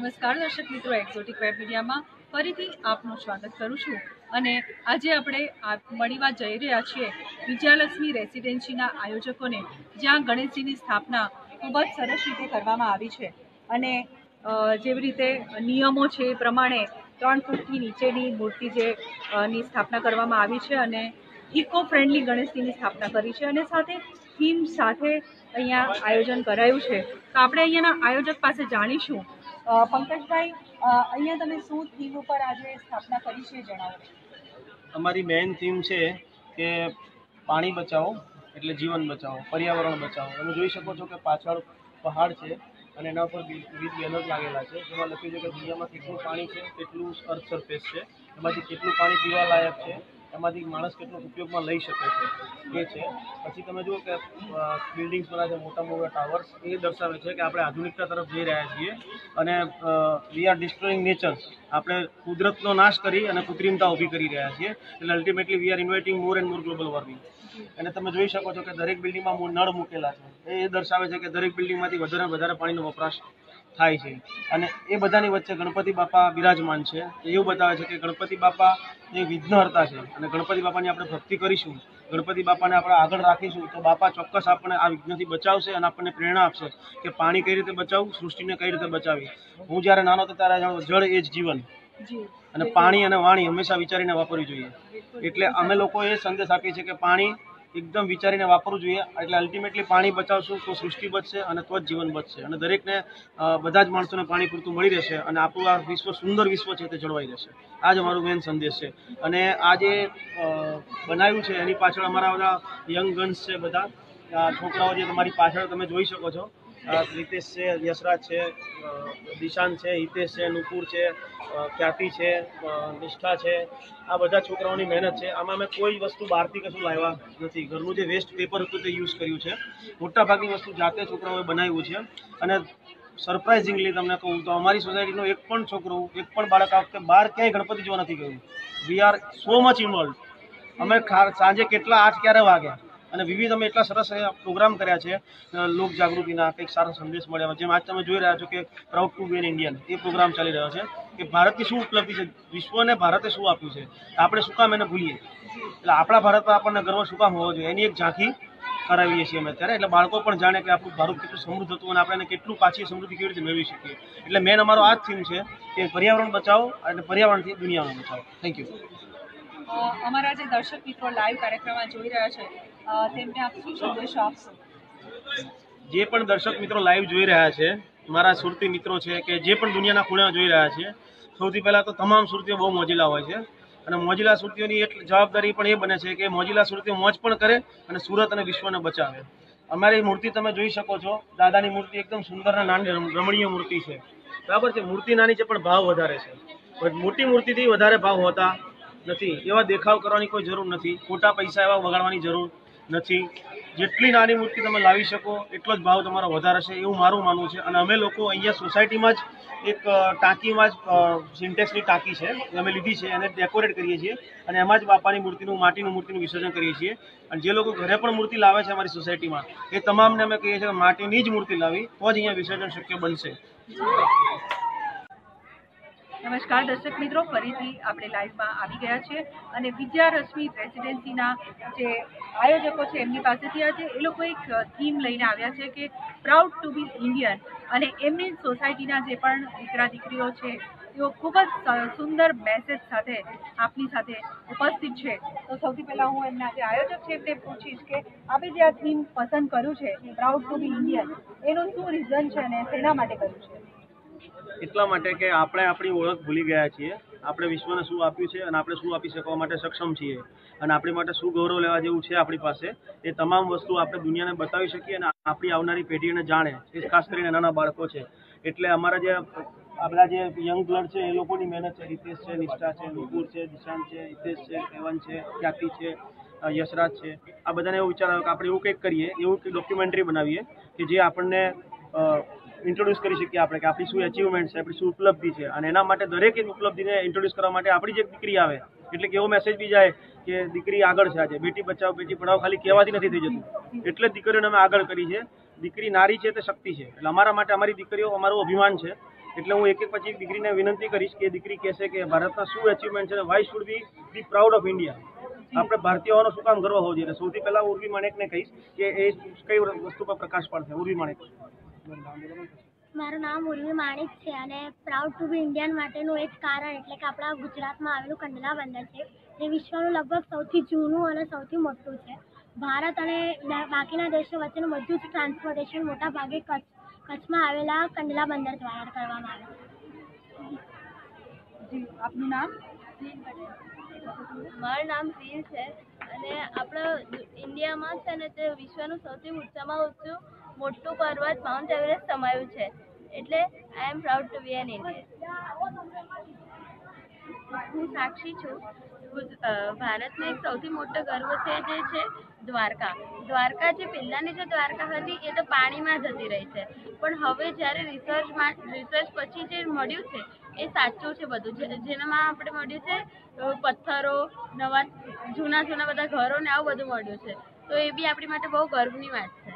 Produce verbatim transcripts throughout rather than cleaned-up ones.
નમસ્કાર દર્શક મિત્રો, એક્ઝોટિક વેબ મીડિયામાં ફરીથી આપનું સ્વાગત કરું છું. અને આજે આપણે મળવા જઈ રહ્યા છીએ વિજયાલક્ષ્મી રેસિડેન્સીના આયોજકોને, જ્યાં ગણેશજીની સ્થાપના ખૂબ જ સરસ રીતે કરવામાં આવી છે. અને જેવી રીતે નિયમો છે એ પ્રમાણે ત્રણ ફૂટથી નીચેની મૂર્તિ જે ની સ્થાપના કરવામાં આવી છે અને ઇકો ફ્રેન્ડલી ગણેશજીની સ્થાપના કરી છે અને સાથે થીમ સાથે અહીંયા આયોજન કરાયું છે. તો આપણે અહીંયાના આયોજક પાસે જાણીશું. પંકજભાઈ, અહીંયા તમે શું થીમ ઉપર આજે સ્થાપના કરી છે, જણાવો. અમારી મેઇન થીમ છે કે પાણી બચાવો એટલે જીવન બચાવો, પર્યાવરણ બચાવો. તમે જોઈ શકો છો કે પાછળ પહાડ છે અને એના ઉપર વિવિધ બેનર લાગેલા છે, જેમાં લખ્યું છે કે દુનિયામાં કેટલું પાણી છે, કેટલું અર્થ સરફેસ છે, એમાંથી કેટલું પાણી પીવા લાયક છે, એમાંથી માણસ કેટલો ઉપયોગમાં લઈ શકે છે એ છે. પછી તમે જુઓ કે બિલ્ડિંગ્સ બના છે, મોટા મોટા ટાવર્સ, એ દર્શાવે છે કે આપણે આધુનિકતા તરફ જઈ રહ્યા છીએ અને વી આર ડિસ્ટ્રોઈંગ નેચર. આપણે કુદરતનો નાશ કરી અને કૃત્રિમતા ઊભી કરી રહ્યા છીએ. એટલે ultimately we are inviting more and more global warming. અને તમે જોઈ શકો છો કે દરેક બિલ્ડિંગમાં નળ મૂકેલા છે. એ દર્શાવે છે કે દરેક બિલ્ડિંગમાંથી વધારે વધારે પાણીનો વપરાશ થાય છે. અને એ બધાની વચ્ચે ગણપતિ બાપા બિરાજમાન છે. એવું બતાવે છે કે ગણપતિ બાપા એ વિઘ્નહર્તા છે અને ગણપતિ બાપાની આપણે ભક્તિ કરીશું, ગણપતિ બાપાને આપણે આગળ રાખીશું તો બાપા ચોક્કસ આપણને આ વિઘ્નથી બચાવશે અને આપણને પ્રેરણા આપશે કે પાણી કઈ રીતે બચાવવું, સૃષ્ટિને કઈ રીતે બચાવવી. હું જ્યારે નાનો હતો ત્યારે જાણો જળ એ જ જીવન, અને પાણી અને વાણી હંમેશા વિચારીને વાપરવી જોઈએ. એટલે અમે લોકો એ સંદેશ આપીએ છીએ કે પાણી એકદમ વિચારીને વાપરવું જોઈએ. એટલે અલ્ટિમેટલી પાણી બચાવશું તો સૃષ્ટિ બચશે અને તો જ જીવન બચશે અને દરેકને બધા જ માણસોને પાણી પૂરતું મળી રહેશે અને આપણું આ વિશ્વ સુંદર વિશ્વ છે તે જળવાઈ રહેશે. આ જ અમારું મેઇન સંદેશ છે. અને આ જે બનાવ્યું છે એની પાછળ અમારા બધા યંગ ગન્સ છે, બધા છોકરાઓ જે તમારી પાછળ તમે જોઈ શકો છો. રીતેશ છે, યશરાજ છે, દિશાન છે, હિતેશ છે, નુપુર છે, ખ્યાતિ છે, નિષ્ઠા છે. આ બધા છોકરાઓની મહેનત છે. આમાં અમે કોઈ વસ્તુ બહારથી કશું લાવ્યા નથી. ઘરનું જે વેસ્ટ પેપર હતું તે યુઝ કર્યું છે. મોટાભાગની વસ્તુ જાતે છોકરાઓએ બનાવ્યું છે. અને સરપ્રાઇઝિંગલી તમને કહું તો અમારી સોસાયટીનો એક પણ છોકરો, એક પણ બાળક આ વખતે બહાર ક્યાંય ગણપતિ જોવા નથી ગયું. We are so much involve. અમે સાંજે કેટલા આઠ ક્યારે વાગ્યા અને વિવિધ અમે એટલા સરસ પ્રોગ્રામ કર્યા છે લોક જાગૃતિના, કંઈક સારો સંદેશ મળ્યા. જેમ આજ તમે જોઈ રહ્યા છો કે proud to be an Indian એ પ્રોગ્રામ ચાલી રહ્યો છે કે ભારતની શું ઉપલબ્ધિ છે, વિશ્વને ભારતે શું આપ્યું છે, આપણે શું કામ એને ભૂલીએ. એટલે આપણા ભારતમાં આપણને ગર્વ શું કામ હોવો જોઈએ એની એક ઝાંખી કરાવીએ છીએ અમે અત્યારે. એટલે બાળકો પણ જાણે કે આપણું ભારત કેટલું સમૃદ્ધ હતું અને આપણે એને કેટલું પાછી સમૃદ્ધિ કેવી રીતે મેળવી શકીએ. એટલે મેન અમારો આ જ થીમ છે કે પર્યાવરણ બચાવો અને પર્યાવરણથી દુનિયાને બચાવો. Thank you. અમારા જે દર્શક મિત્રો લાઈવ કાર્યક્રમમાં જોઈ રહ્યા છે તેમને આપ શું સંદેશો આપશો? જે પણ દર્શક મિત્રો લાઈવ જોઈ રહ્યા છે, મારા સુરતી મિત્રો છે કે જે પણ દુનિયાના ખૂણા જોઈ રહ્યા છે, સૌથી પહેલાં તો તમામ સુરતીઓ બહુ મોજીલા હોય છે અને મોજીલા સુરતીઓની એક જવાબદારી પણ એ બને છે કે મોજીલા સુરતીઓ મોજ પણ કરે અને સુરત અને વિશ્વને બચાવે. અમારી મૂર્તિ તમે જોઈ શકો છો, દાદાની મૂર્તિ એકદમ સુંદર અને નાની રમણીય મૂર્તિ છે. બરાબર છે, મૂર્તિ નાની છે પણ ભાવ વધારે છે. મોટી મૂર્તિથી વધારે ભાવ હોતા નથી. એવા દેખાવ કરવાની કોઈ જરૂર નથી, ખોટા પૈસા એવા વગાડવાની જરૂર નથી. જેટલી નાની મૂર્તિ તમે લાવી શકો એટલો જ ભાવ તમારો વધારે છે, એવું મારું માનવું છે. અને અમે લોકો અહીંયા સોસાયટીમાં જ એક ટાંકીમાં જ સિન્ટેક્સની ટાંકી છે એ અમે લીધી છે, એને ડેકોરેટ કરીએ છીએ અને એમાં જ બાપાની મૂર્તિનું, માટીનું મૂર્તિનું વિસર્જન કરીએ છીએ. અને જે લોકો ઘરે પણ મૂર્તિ લાવે છે અમારી સોસાયટીમાં, એ તમામને અમે કહીએ છીએ કે માટીની જ મૂર્તિ લાવી તો જ અહીંયા વિસર્જન શક્ય બનશે. નમસ્કાર દર્શક મિત્રો, ફરીથી આપણે લાઈવમાં આવી ગયા છીએ અને વિજયાલક્ષ્મી રેસિડેન્સીના જે આયોજકો છે એમની પાસેથી આજે એ લોકો એક થીમ લઈને આવ્યા છે કે પ્રાઉડ ટુ બી ઇન્ડિયન. અને એમની સોસાયટીના જે પણ દીકરા દીકરીઓ છે તેઓ ખૂબ જ સુંદર મેસેજ સાથે આપની સાથે ઉપસ્થિત છે. તો સૌથી પહેલાં હું એમના જે આયોજક છે એમને પૂછીશ કે આપણે જે આ થીમ પસંદ કર્યું છે પ્રાઉડ ટુ બી ઇન્ડિયન, એનું શું રીઝન છે અને શેના માટે કર્યું છે? એટલા માટે કે આપણે આપણી ઓળખ ભૂલી ગયા છીએ. આપણે વિશ્વને શું આપ્યું છે અને આપણે શું આપી શકવા માટે સક્ષમ છીએ અને આપણી માટે શું ગૌરવ લેવા જેવું છે આપણી પાસે, એ તમામ વસ્તુ આપણે દુનિયાને બતાવી શકીએ અને આપણી આવનારી પેઢીને જાણે, એ ખાસ કરીને નાના બાળકો છે. એટલે અમારા જે આપણા જે યંગ બ્લડ છે એ લોકોની મહેનત છે. હિતેશ છે, નિષ્ઠા છે, નુપુર છે, દિશાંત છે, હિતેશ છે, એવન છે, ખ્યાતિ છે, યશરાજ છે. આ બધાને એવું વિચાર આવ્યો કે આપણે એવું કંઈક કરીએ, એવું કંઈક ડોક્યુમેન્ટરી બનાવીએ કે જે આપણને ઇન્ટ્રોડ્યુસ કરી શકીએ આપણે કે આપણી શું એચિવમેન્ટ છે, આપણી શું ઉપલબ્ધિ છે. અને એના માટે દરેક એક ઉપલબ્ધિને ઇન્ટ્રોડ્યુસ કરવા માટે આપણી જે દીકરી આવે એટલે કે એવો મેસેજ બી જાય કે દીકરી આગળ છે. આજે બેટી બચાવો બેટી પઢાઓ ખાલી કહેવાથી નથી થઈ જતું, એટલે જ દીકરીઓને અમે આગળ કરી છે. દીકરી નારી છે તે શક્તિ છે. એટલે અમારા માટે અમારી દીકરીઓ અમારું અભિમાન છે એટલે હું એક એક પછી એક દીકરીને વિનંતી કરીશ કે દીકરી કહેશે કે ભારતના શું અચીવમેન્ટ છે, why should be be proud of India, આપણે ભારતીય હોવાનો શું કામ ગર્વ હોવો જોઈએ. સૌથી પહેલા ઉર્વી માણેકને કહીશ કે એ કઈ વસ્તુ પર પ્રકાશ પાડશે. ઉર્વી માણેક. મારું નામ ઉર્વી માણેક છે અને પ્રાઉડ ટુ બી ઇન્ડિયન માટેનું એક કારણ એટલે કે આપણા ગુજરાતમાં આવેલું કંડલા બંદર છે, જે વિશ્વનું લગભગ સૌથી જૂનું અને સૌથી મોટું છે. ભારત અને બાકીના દેશો વચ્ચેનું બધું જ ટ્રાન્સપોર્ટેશન મોટા ભાગે કચ્છ કચ્છમાં આવેલા કંડલા બંદર દ્વારા કરવામાં આવે. જી, આપનું નામ? મારું નામ સીલ છે અને આપણા ઇન્ડિયામાં છે ને તે વિશ્વનું સૌથી ઊંચામાં ઊંચું મોટું પર્વત માઉન્ટ એવરેસ્ટ સમાયું છે, એટલે I am proud to be an Indian. હું સાક્ષી છું. ભારતનો એક સૌથી મોટો ગર્વ છે જે છે દ્વારકા. દ્વારકા જે પહેલાંની જે દ્વારકા હતી એ તો પાણીમાં જતી રહી છે, પણ હવે જ્યારે રિસર્ચમાં રિસર્ચ પછી જે મળ્યું છે એ સાચું છે બધું, જેનામાં આપણે મળ્યું છે પથ્થરો, નવા જૂના જૂના બધા ઘરો ને આવું બધું મળ્યું છે, તો એ બી આપણી માટે બહુ ગર્વની વાત છે.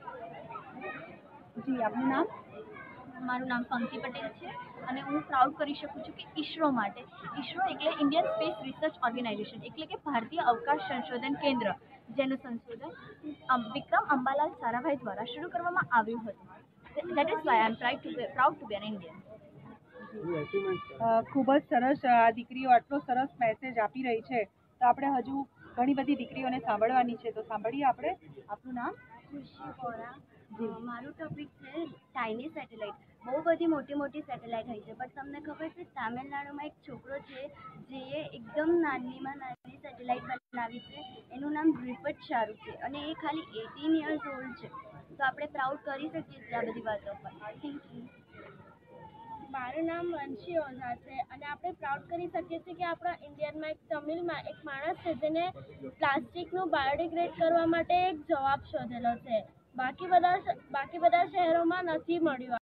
જી, આપનું નામ? મારું નામ પંક્તિ પટેલ છે અને હું પ્રાઉડ કરી શકું છું કે ઈસરો માટે, ઈસરો એટલે ઇન્ડિયન સ્પેસ રિસર્ચ ઓર્ગેનાઇઝેશન એટલે કે ભારતીય અવકાશ સંશોધન કેન્દ્ર, જેનું સંશોધન વિક્રમ અંબાલાલ સારાભાઈ દ્વારા શરૂ કરવામાં આવ્યું હતું. That is why I am proud to proud to be an Indian. ખૂબ જ સરસ. આ દીકરીઓ આટલો સરસ મેસેજ આપી રહી છે, તો આપણે હજુ ઘણી બધી દીકરીઓને સાંભળવાની છે, તો સાંભળીએ આપણે. આપનું નામ? ખુશી વોરા. મારું ટોપિક છે ટાઇની સેટેલાઇટ. બહુ બધી મોટી મોટી સેટેલાઇટ હોય છે, પણ તમને ખબર છે તામિલનાડુમાં એક છોકરો છે જે એકદમ નાનીમાં નાની સેટેલાઇટ બનાવી છે, એનું નામ દ્વિપદ શાહરૂખ છે અને એ ખાલી એટીન યર્સ ઓલ્ડ છે. તો આપણે પ્રાઉડ કરી શકીએ છીએ આ બધી વાતો પર. Thank you. મારું નામ વંશી ઓઝા છે અને આપણે પ્રાઉડ કરી શકીએ છીએ કે આપણા ઇન્ડિયનમાં એક તમિલમાં એક માણસ છે જેને પ્લાસ્ટિકનું બાયોડિગ્રેડ કરવા માટે એક જવાબ શોધેલો છે. બાકી બધા બાકી બધા શહેરોમાં નથી મળ્યું.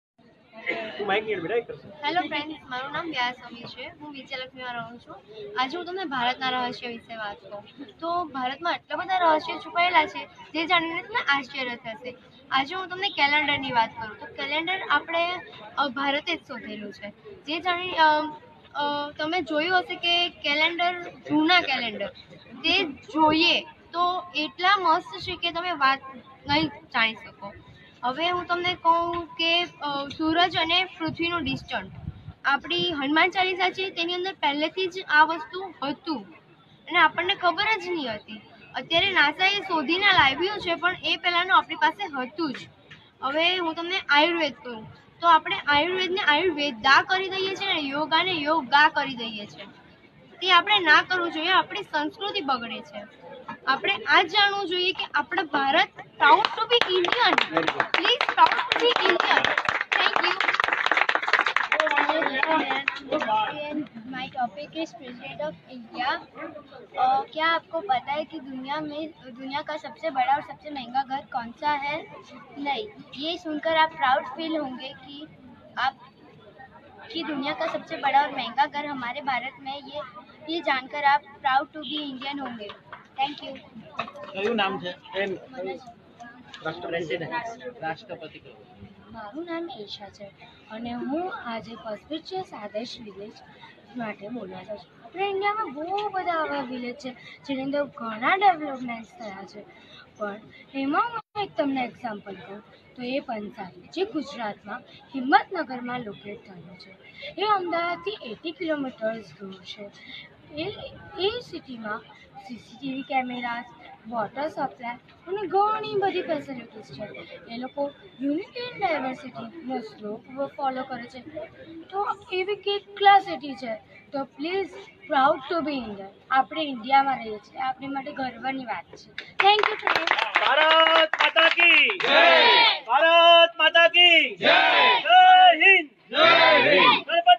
હેલો ફ્રેન્ડ્સ, મારું નામ વ્યાસમી છે. હું વિજયલક્ષ્મીમાં રહું છું. આજે હું તમને ભારતના રહસ્ય વિશે વાત કરું તો ભારતમાં આટલા બધા રહસ્યો છુપાયેલા છે જે જાણીને તમને આશ્ચર્ય થશે. આજે હું તમને કેલેન્ડરની વાત કરું તો કેલેન્ડર આપણે ભારતે જ શોધેલું છે. જે જાણી તમે જોયું હશે કે કેલેન્ડર, જૂના કેલેન્ડર તે જોઈએ તો એટલા મસ્ત છે કે તમે વાત નહીં જાણી શકો. હવે હું તમને કહું કે સૂરજ અને પૃથ્વીનું ડિસ્ટન્સ, આપણી હનુમાન ચાલીસા છે તેની અંદર પહેલેથી જ આ વસ્તુ હતું અને આપણને ખબર જ નહીં હતી. અત્યારે નાસાએ શોધીને લાવ્યું છે, પણ એ પહેલાંનું આપણી પાસે હતું જ. હવે હું તમને આયુર્વેદ કહું તો આપણે આયુર્વેદને આયુર્વેદા કરી દઈએ છીએ ને યોગાને યોગા કરી દઈએ છીએ. તે આપણે ના કરવું જોઈએ, આપણી સંસ્કૃતિ બગડે છે. આપણે આ જાણવું જોઈએ કે આપણા Bharat proud to be Indian. Please proud to be Indian. Thank you. My topic is President of India. क्या आपको पता है कि दुनिया में दुनिया का सबसे बड़ा और सबसे महंगा घर कौन सा है? नहीं. ये सुनकर आप प्राउड फील होंगे कि आप कि दुनिया का सबसे बड़ा और महंगा घर हमारे भारत में, ये ये जानकर आप प्राउड टू बी इंडियन होंगे. Thank you. કયું નામ છે? રાષ્ટ્રપતિ. મારું નામ ઈશા છે અને હું આજે ઓસ્પિશિયસ આદર્શ વિલેજ માટે બોલવા જાઉં છું. આપણે ઇન્ડિયામાં બહુ બધા આવા વિલેજ છે જેની અંદર ઘણા ડેવલપમેન્ટ્સ થયા છે, પણ એમાં હું એક તમને એક્ઝામ્પલ કહું તો એ પંચાયત જે ગુજરાતમાં હિંમતનગરમાં લોકેટ થયું છે. એ અમદાવાદથી એટી કિલોમીટર્સ દૂર છે. એ એ સિટીમાં સીસીટીવી કેમેરાસ, વોટર સપ્લાય અને ઘણી બધી ફેસિલિટીઝ છે. એ લોકો યુનિટી એન્ડ ડાયવર્સિટીનો શ્લોક ફોલો કરે છે. તો એવી કેટલા સિટી છે. તો please proud to be Indian. આપણે ઇન્ડિયામાં રહીએ છીએ, આપણી માટે ગર્વની વાત છે. Thank you friend. ભારત માતા કી જય. ભારત માતા કી જય. જય હિન્દ. જય હિન્દ.